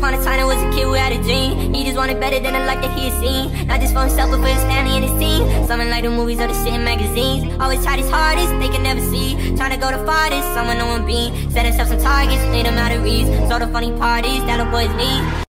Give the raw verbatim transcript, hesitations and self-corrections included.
upon a time, there was a kid who had a dream. He just wanted better than the life that he had seen. Not just for himself, but for his family and his team. Something like the movies or the shit in magazines. Always tried his hardest, they could never see. Trying to go the farthest, someone no one being. Set himself some targets, made him out of reach. So the funny part is, that little boy's me.